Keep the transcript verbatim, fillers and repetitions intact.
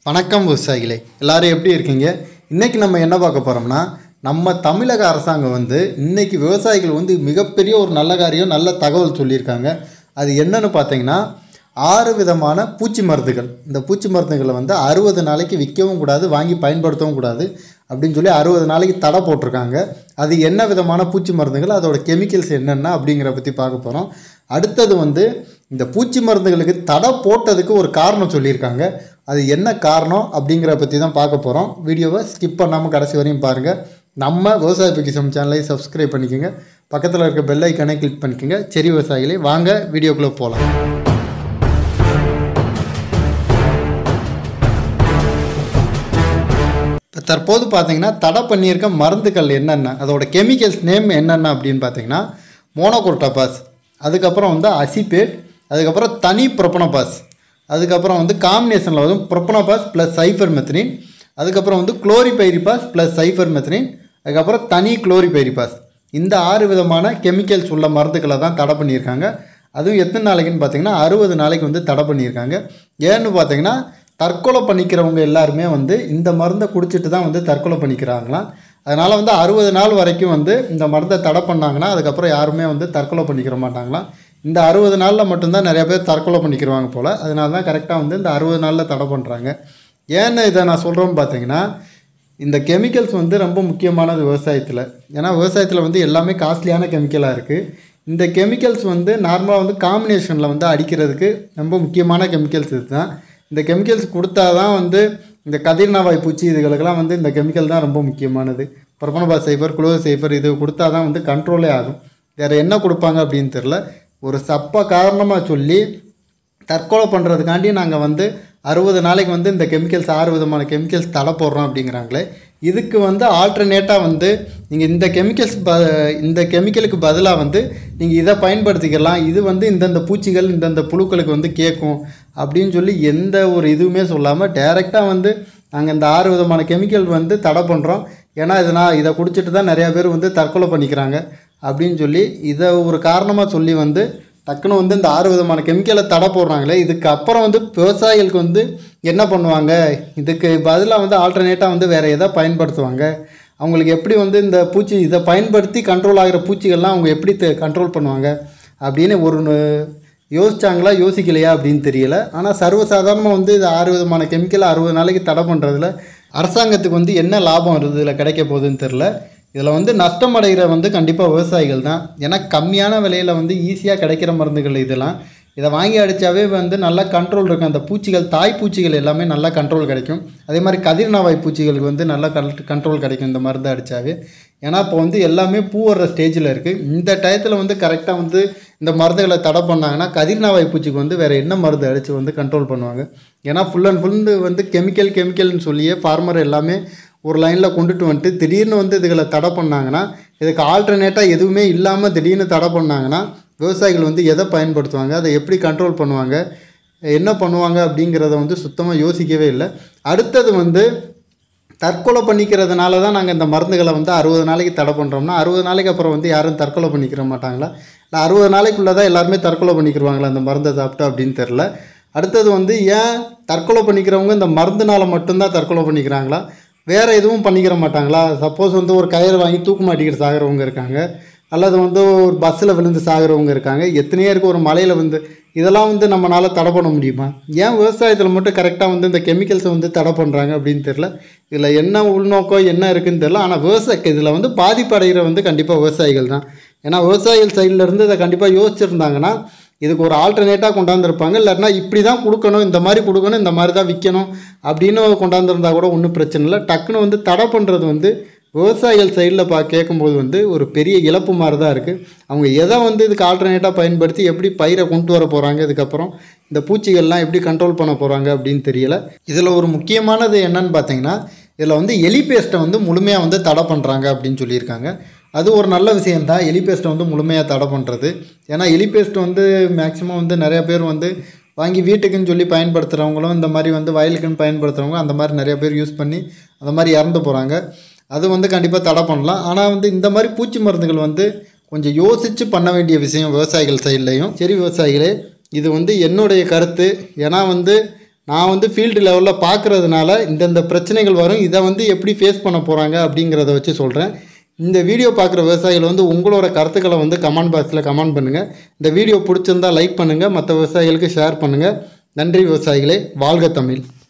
வணக்கம் விவசாயிகளே, எல்லாரும் எப்படி இருக்கீங்க? இன்றைக்கி நம்ம என்ன பார்க்க போகிறோம்னா, நம்ம தமிழக அரசாங்கம் வந்து இன்றைக்கி விவசாயிகள் வந்து மிகப்பெரிய ஒரு நல்ல காரியம், நல்ல தகவல் சொல்லியிருக்காங்க. அது என்னன்னு பார்த்தீங்கன்னா, ஆறு விதமான பூச்சி மருந்துகள். இந்த பூச்சி மருந்துகளை வந்து அறுபது நாளைக்கு விற்கவும் கூடாது, வாங்கி பயன்படுத்தவும் கூடாது அப்படின்னு சொல்லி அறுபது நாளைக்கு தடை போட்டிருக்காங்க. அது என்ன விதமான பூச்சி மருந்துகள், அதோட கெமிக்கல்ஸ் என்னென்ன அப்படிங்கிற பற்றி பார்க்க போகிறோம். அடுத்தது வந்து இந்த பூச்சி மருந்துகளுக்கு தடை போட்டதுக்கு ஒரு காரணம் சொல்லியிருக்காங்க. அது என்ன காரணம் அப்படிங்கிற பற்றி தான் பார்க்க போகிறோம். வீடியோவை ஸ்கிப் பண்ணாமல் கடைசி வரையும் பாருங்கள். நம்ம விவசாய பொக்கிஷம் சேனலை சப்ஸ்கிரைப் பண்ணிக்கோங்க, பக்கத்தில் இருக்க பெல் ஐக்கானை கிளிக் பண்ணிக்கோங்க. சரி விவசாயிகளே, வாங்க வீடியோக்குள்ளே போகலாம். இப்போ தற்போது பார்த்தீங்கன்னா தடை பண்ணியிருக்க மருந்துகள் என்னென்ன, அதோட கெமிக்கல்ஸ் நேம் என்னென்ன அப்படின்னு பார்த்தீங்கன்னா, மோனோகுரோட்டோபாஸ், அதுக்கப்புறம் வந்து அசிபேட், அதுக்கப்புறம் தனி ப்ரொபனோபாஸ், அதுக்கப்புறம் வந்து காம்பினேஷனில் வந்து ப்ரொபனோபாஸ் ப்ளஸ் சைஃபர் மெத்தனின், அதுக்கப்புறம் வந்து குளோரிபைரிபாஸ் ப்ளஸ் சைஃபர் மெத்தனின், அதுக்கப்புறம் தனி குளோரிபைரிபாஸ். இந்த ஆறு விதமான கெமிக்கல்ஸ் உள்ள மருந்துக்களை தான் தடை பண்ணியிருக்காங்க. அதுவும் எத்தனை நாளைக்குன்னு பார்த்தீங்கன்னா அறுபது நாளைக்கு வந்து தடை பண்ணியிருக்காங்க. ஏன்னு பார்த்தீங்கன்னா, தற்கொலை பண்ணிக்கிறவங்க எல்லாருமே வந்து இந்த மருந்தை குடிச்சிட்டு தான் வந்து தற்கொலை பண்ணிக்கிறாங்களாம். அதனால் வந்து அறுபது நாள் வரைக்கும் வந்து இந்த மருந்தை தடை பண்ணாங்கன்னா அதுக்கப்புறம் யாருமே வந்து தற்கொலை பண்ணிக்கிற மாட்டாங்களாம். இந்த அறுபது நாளில் மட்டும்தான் நிறைய பேர் தற்கொலை பண்ணிக்கிடுவாங்க போல். அதனால தான் கரெக்டாக வந்து இந்த அறுபது நாளில் தடை பண்ணுறாங்க. ஏன்னு இதை நான் சொல்கிறேன்னு பார்த்தீங்கன்னா, இந்த கெமிக்கல்ஸ் வந்து ரொம்ப முக்கியமானது விவசாயத்தில். ஏன்னா விவசாயத்தில் வந்து எல்லாமே காஸ்ட்லியான கெமிக்கலாக இருக்குது. இந்த கெமிக்கல்ஸ் வந்து நார்மலாக வந்து காம்பினேஷனில் வந்து அடிக்கிறதுக்கு ரொம்ப முக்கியமான கெமிக்கல்ஸ் இது தான். இந்த கெமிக்கல்ஸ் கொடுத்தா தான் வந்து இந்த கதிர்னாவாய் பூச்சி இதுகளுக்கெல்லாம் வந்து இந்த கெமிக்கல் தான் ரொம்ப முக்கியமானது. ப்ரொபனோபாஸ் சைஃபர், குளோர் சைஃபர் இது கொடுத்தா தான் வந்து கண்ட்ரோலே ஆகும். வேறு என்ன கொடுப்பாங்க அப்படின்னு தெரில. ஒரு சப்ப காரணமாக சொல்லி தற்கொலை பண்ணுறதுக்காண்டி நாங்கள் வந்து அறுபது நாளைக்கு வந்து இந்த கெமிக்கல்ஸ் ஆறு விதமான கெமிக்கல்ஸ் தடை போடுறோம் அப்படிங்கிறாங்களே. இதுக்கு வந்து ஆல்டர்னேட்டாக வந்து நீங்கள் இந்த கெமிக்கல்ஸ் ப இந்த கெமிக்கலுக்கு பதிலாக வந்து நீங்கள் இதை பயன்படுத்திக்கலாம், இது வந்து இந்தந்த பூச்சிகள் இந்தந்த புழுக்களுக்கு வந்து கேட்கும் அப்படின்னு சொல்லி எந்த ஒரு இதுவுமே சொல்லாமல் டைரெக்டாக வந்து நாங்கள் இந்த ஆறு விதமான கெமிக்கல் வந்து தடை பண்ணுறோம். ஏன்னா இது நான் இதை குடிச்சிட்டு தான் நிறையா பேர் வந்து தற்கொலை பண்ணிக்கிறாங்க அப்படின்னு சொல்லி இதை ஒரு காரணமாக சொல்லி வந்து டக்குன்னு வந்து இந்த ஆறு விதமான கெமிக்கலை தடை போடுறாங்களே. இதுக்கு அப்புறம் வந்து விவசாயிகளுக்கு வந்து என்ன பண்ணுவாங்க, இதுக்கு பதிலாக வந்து ஆல்டர்னேட்டாக வந்து வேறு எதை பயன்படுத்துவாங்க, அவங்களுக்கு எப்படி வந்து இந்த பூச்சி இதை பயன்படுத்தி கண்ட்ரோல் ஆகிற பூச்சிகள்லாம் அவங்க எப்படி கண்ட்ரோல் பண்ணுவாங்க அப்படின்னு ஒரு யோசிச்சாங்களா யோசிக்கலையா அப்படின்னு தெரியல. ஆனால் சர்வசாதாரணமாக வந்து இது ஆறு விதமான கெமிக்கலை அறுபது நாளைக்கு தடை பண்ணுறதுல அரசாங்கத்துக்கு வந்து என்ன லாபம் வருது, இதில் கிடைக்க போகுதுன்னு தெரில. இதில் வந்து நஷ்டம் அடைகிற வந்து கண்டிப்பாக விவசாயிகள் தான். ஏன்னா கம்மியான விலையில் வந்து ஈஸியாக கிடைக்கிற மருந்துகள் இதெல்லாம். இதை வாங்கி அடித்தாவே வந்து நல்லா கண்ட்ரோல் இருக்கும். அந்த பூச்சிகள், தாய் பூச்சிகள் எல்லாமே நல்லா கண்ட்ரோல் கிடைக்கும். அதே மாதிரி கதிர்னாவாய் பூச்சிகளுக்கு வந்து நல்லா கண்ட்ரோல் கிடைக்கும் இந்த மருந்து அடித்தாவே. ஏன்னா இப்போ வந்து எல்லாமே பூ வர்ற ஸ்டேஜில் இருக்குது. இந்த டயத்தில் வந்து கரெக்டாக வந்து இந்த மருந்துகளை தடை பண்ணாங்கன்னா கதிர்னாவாய் பூச்சிக்கு வந்து வேறு என்ன மருந்து அடித்து வந்து கண்ட்ரோல் பண்ணுவாங்க. ஏன்னா ஃபுல் அண்ட் ஃபுல் வந்து கெமிக்கல் கெமிக்கல்னு சொல்லியே ஃபார்மர் எல்லாமே ஒரு லைனில் கொண்டுட்டு வந்துட்டு திடீர்னு வந்து இதுகளை தடை பண்ணாங்கன்னா, இதுக்கு ஆல்டர்னேட்டாக எதுவுமே இல்லாமல் திடீர்னு தடை பண்ணாங்கன்னா விவசாயிகள் வந்து எதை பயன்படுத்துவாங்க, அதை எப்படி கண்ட்ரோல் பண்ணுவாங்க, என்ன பண்ணுவாங்க அப்படிங்கிறத வந்து சுத்தமாக யோசிக்கவே இல்லை. அடுத்தது வந்து தற்கொலை பண்ணிக்கிறதுனால தான் நாங்கள் இந்த மருந்துகளை வந்து அறுபது நாளைக்கு தடை பண்ணுறோம்னா அறுபது நாளைக்கு அப்புறம் வந்து யாரும் தற்கொலை பண்ணிக்கிற மாட்டாங்களா, இல்லை அறுபது நாளைக்குள்ளே தான் எல்லாருமே தற்கொலை பண்ணிக்கிடுவாங்களா அந்த மருந்தை சாப்பிட்டா அப்படின்னு தெரில. அடுத்தது வந்து ஏன் தற்கொலை பண்ணிக்கிறவங்க இந்த மருந்துனால மட்டும்தான் தற்கொலை பண்ணிக்கிறாங்களா, வேறு எதுவும் பண்ணிக்கிற மாட்டாங்களா? சப்போஸ் வந்து ஒரு கயிறு வாங்கி தூக்கு மாட்டிக்கிட்டு சாகிறவங்க இருக்காங்க, அல்லது வந்து ஒரு பஸ்ஸில் விழுந்து சாகிறவங்க இருக்காங்க, எத்தனையோ இருக்குது, ஒரு மலையில் வந்து இதெல்லாம் வந்து நம்மளால் தடை பண்ண முடியுமா? ஏன் விவசாயத்தில் மட்டும் கரெக்டாக வந்து இந்த கெமிக்கல்ஸை வந்து தடை பண்ணுறாங்க அப்படின்னு தெரில. இதில் என்ன உள்நோக்கம் என்ன இருக்குதுன்னு தெரில. ஆனால் விவசாய இதில் வந்து பாதிப்படைகிற வந்து கண்டிப்பாக விவசாயிகள் தான். ஏன்னா விவசாயிகள் சைட்லேருந்து இதை கண்டிப்பாக யோசிச்சுருந்தாங்கன்னா இதுக்கு ஒரு ஆல்டர்னேட்டாக கொண்டாந்துருப்பாங்க. இல்லைன்னா இப்படி தான் கொடுக்கணும், இந்த மாதிரி கொடுக்கணும், இந்த மாதிரி தான் விற்கணும் அப்படின்னு கொண்டாந்துருந்தா கூட ஒன்றும் பிரச்சனை இல்லை. டக்குன்னு வந்து தடை பண்ணுறது வந்து விவசாயிகள் சைடில் பா கேட்கும்போது வந்து ஒரு பெரிய இழப்பு மாதிரி தான் இருக்குது. அவங்க எதை வந்து இதுக்கு ஆல்டர்னேட்டாக பயன்படுத்தி எப்படி பயிரை கொண்டு வர போகிறாங்க, இதுக்கப்புறம் இந்த பூச்சிகள்லாம் எப்படி கண்ட்ரோல் பண்ண போகிறாங்க அப்படின்னு தெரியலை. இதில் ஒரு முக்கியமானது என்னன்னு பார்த்தீங்கன்னா, இதில் வந்து எலி பேஸ்ட்டை வந்து முழுமையாக வந்து தடை பண்ணுறாங்க அப்படின்னு சொல்லியிருக்காங்க. அது ஒரு நல்ல விஷயந்தான், எலி பேஸ்ட்டை வந்து முழுமையாக தடை பண்ணுறது. ஏன்னா எலி பேஸ்ட் வந்து மேக்ஸிமம் வந்து நிறையா பேர் வந்து வாங்கி வீட்டுக்குன்னு சொல்லி பயன்படுத்துகிறவங்களும், இந்த மாதிரி வந்து வயலுக்குன்னு பயன்படுத்துகிறவங்க அந்த மாதிரி நிறைய பேர் யூஸ் பண்ணி அந்த மாதிரி இறந்து போகிறாங்க. அது வந்து கண்டிப்பாக தடை பண்ணலாம். ஆனால் வந்து இந்த மாதிரி பூச்சி மருந்துகள் வந்து கொஞ்சம் யோசித்து பண்ண வேண்டிய விஷயம் விவசாயிகள் சைட்லேயும். சரி விவசாயிகளே, இது வந்து என்னுடைய கருத்து. ஏன்னா வந்து நான் வந்து ஃபீல்டு லெவலில் பார்க்குறதுனால இந்தந்த பிரச்சனைகள் வரும், இதை வந்து எப்படி ஃபேஸ் பண்ண போகிறாங்க அப்படிங்கிறத வச்சு சொல்கிறேன். இந்த வீடியோ பார்க்குற விவசாயிகள் வந்து உங்களோட கருத்துக்களை வந்து கமெண்ட் பாக்ஸில் கமெண்ட் பண்ணுங்கள். இந்த வீடியோ பிடிச்சிருந்தால் லைக் பண்ணுங்கள், மற்ற விவசாயிகளுக்கு ஷேர் பண்ணுங்கள். நன்றி விவசாயிகளே, வாழ்க தமிழ்.